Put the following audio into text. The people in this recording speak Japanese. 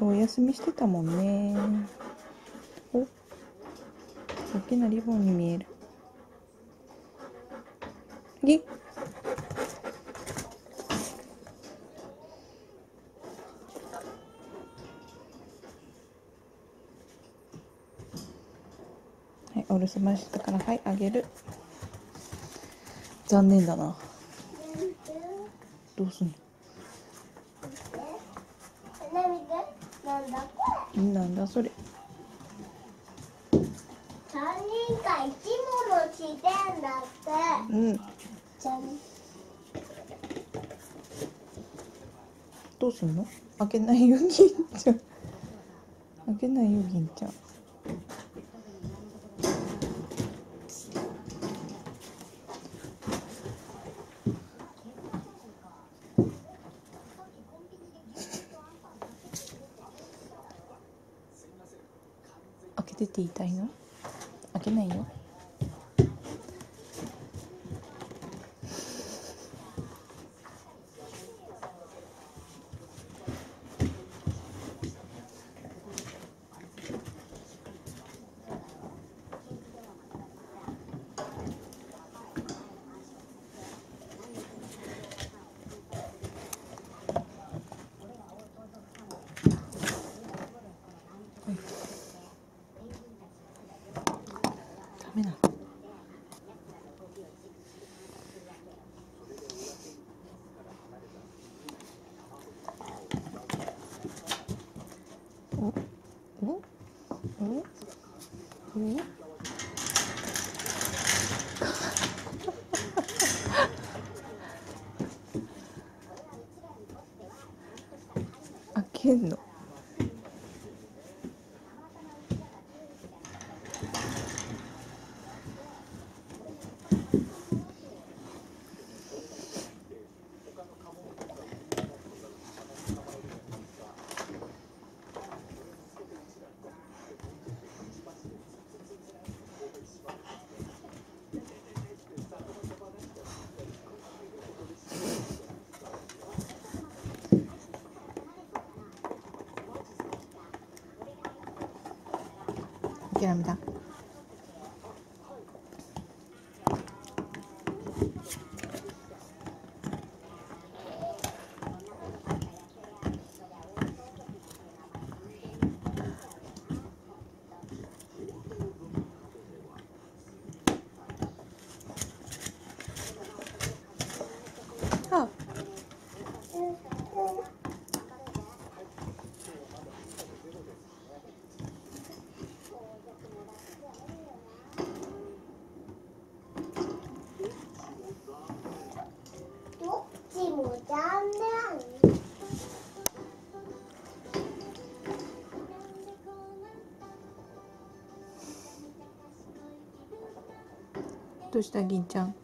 お休みしてたもんね。お、大きなリボンに見える。ぎはい、お留守番してたから、はい、あげる。残念だな。どうすんの？なんだそれ。 3人が生き物してんだって。 うん。どうすんの？開けないよ、銀ちゃん。開けないよ、銀ちゃん。開けてって言いたいの？開けないよ。ダメなの？おおおお開けんの？諦めた。あ、 どっちも残念。 どうした銀ちゃん？